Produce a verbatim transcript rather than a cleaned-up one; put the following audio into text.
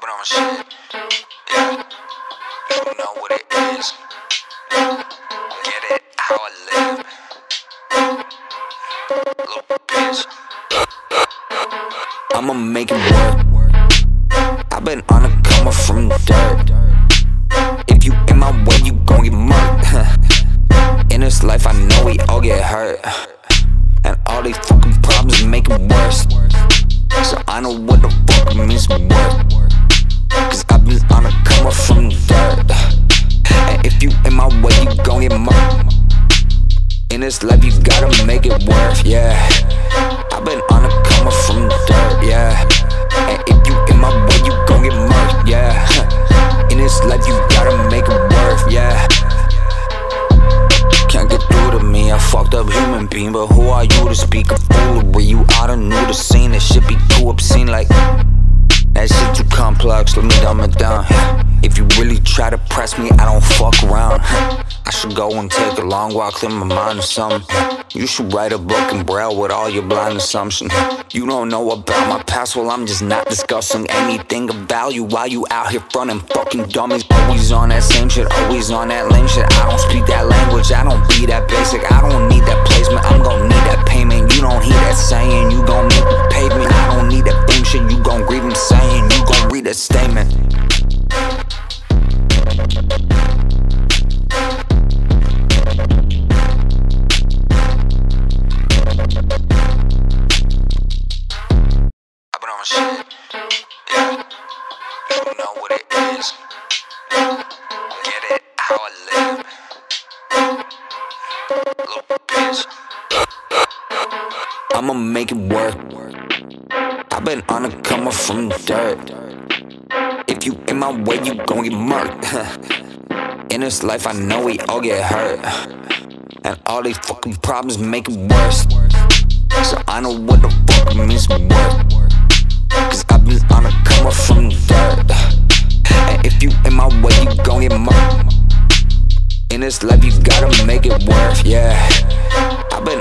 been on my shit. Yeah, you know what it is. Get it how I live. Little bitch. I'ma make it work. I've been on a come up from the dirt. If you in my way, you gon' get murked. In this life, I know we all get hurt, and all these fucking problems make it worse. So I know what the fuck it means to work, cause I've been on a come up from the dirt. And if you in my way, you gon' get murked. In this life, you gotta make it worth, yeah. I've been on a come up from the dirt, yeah. And if you in my way, you gon' get murked, yeah. In this life, you gotta make it worth, yeah. Can't get through to me, a fucked up human being, but who are you to speak of foolery? You oughta know the scene, that shit be too obscene, like that shit too complex, let me dumb it down. If you really try to press me, I don't fuck around. I should go and take a long walk, clear my mind or something. You should write a book in braille with all your blind assumptions. You don't know about my past, well I'm just not discussing anything of value while you out here frontin' fucking dummies. Always on that same shit, always on that lame shit. I don't speak that language, I don't be that basic. I don't need that placement, I'm gon' need that payment. You don't hear that saying, you gon' meet the pavement. I don't need that fame shit, you gon' grieve him saying. You gon' read that statement. Shit. Yeah, you know what it is. Get it how I live. Little bitch. I'ma make it work. I've been on a come up from the dirt. If you in my way, you gon' get murked. In this life, I know we all get hurt, and all these fucking problems make it worse. So I know what the fuck it means to work, cause I've been on a come up from the dirt. And if you in my way, you gon' get murked. In this life, you gotta make it worth, yeah. I've been